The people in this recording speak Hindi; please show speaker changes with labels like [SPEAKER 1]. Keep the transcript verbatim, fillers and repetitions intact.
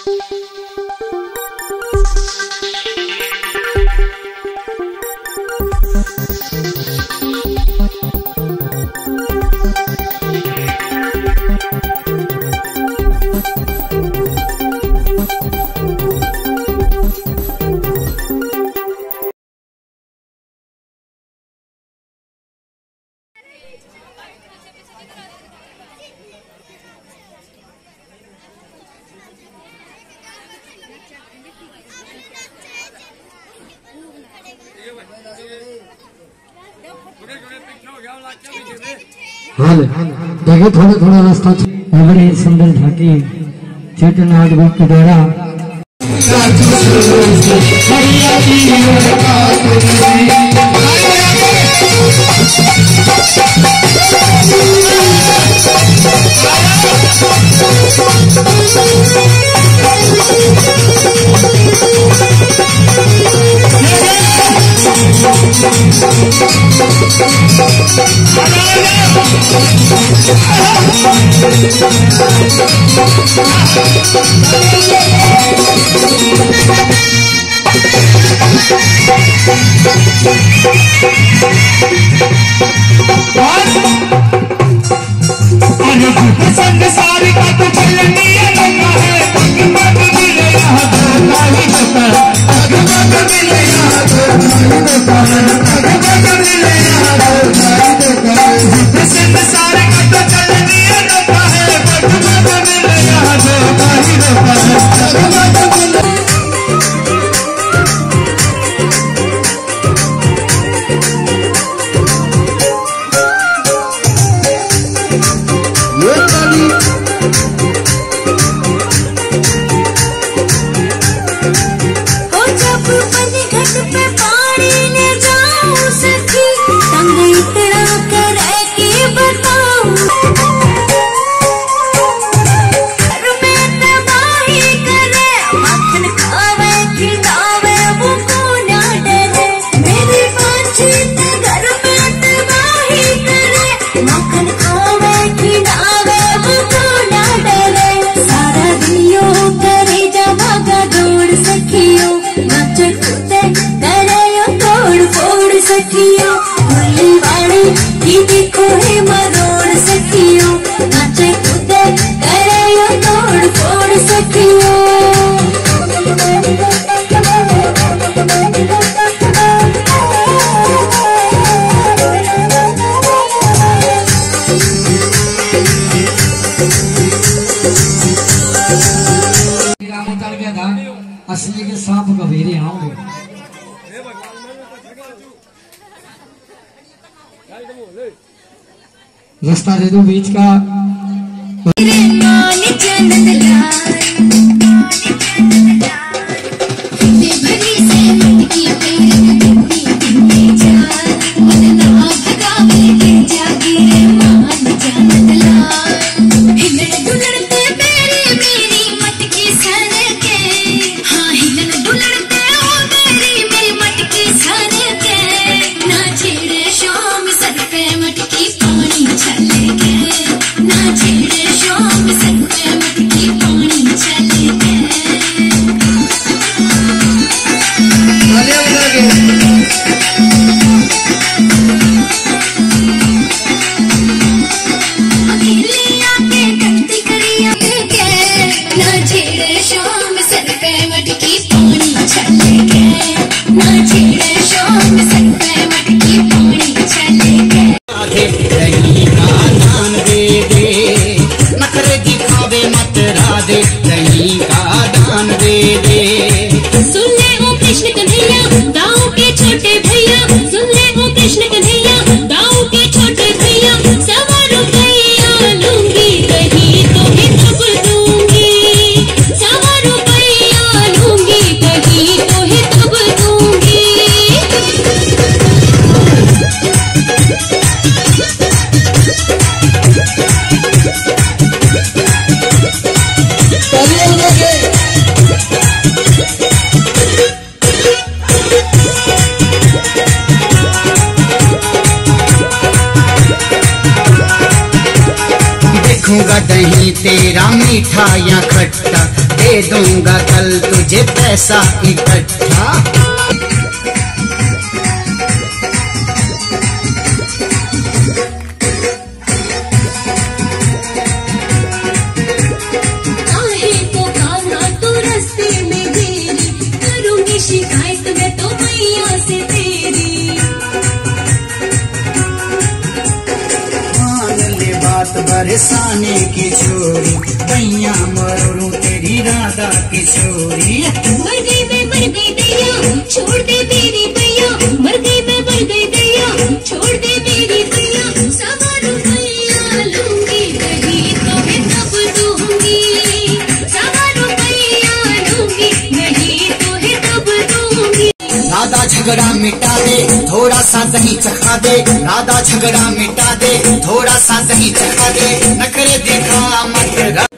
[SPEAKER 1] हाल देखिए थोड़ा थोड़ा रास्ता बड़ी सुंदर झांकी चेतनाथ गुप्त के द्वारा
[SPEAKER 2] सारी का तो चलनी है लगा है भगवान मिले यहाँ नहीं होता भगवान मिले यहाँ नहीं होता भगवान मिले यहाँ नहीं होता सारे का तो चलनी है लगा है भगवान मिले यहाँ नहीं होता भगवान मिले असली के सांप गभीरे आओगे रास्ता दे दो बीच का
[SPEAKER 3] ना छेड़े शो मीठा या खट्टा, दे दूंगा कल तुझे पैसा इकट्ठा।
[SPEAKER 4] शिकायत मैं तो भैया से तेरी।
[SPEAKER 3] मान ले बात बरसाने की छोरी, भैया मरूं तेरी राधा की छोरी।
[SPEAKER 4] मर गई मैं मर गई दैया, छोड़ दे मेरी भैया, मर गई मैं मर गई दैया, छोड़ दे मेरी भैया। सवारू भैया लूंगी नहीं तो मैं कब दूंगी, सवारू भैया लूंगी नहीं तो है कब दूंगी।
[SPEAKER 3] राधा झगड़ा मिटा दे, थोड़ा सा दही चखा दे, राधा झगड़ा मिटा दे, थोड़ा सा दही चखा दे, नखरे दिखा मत।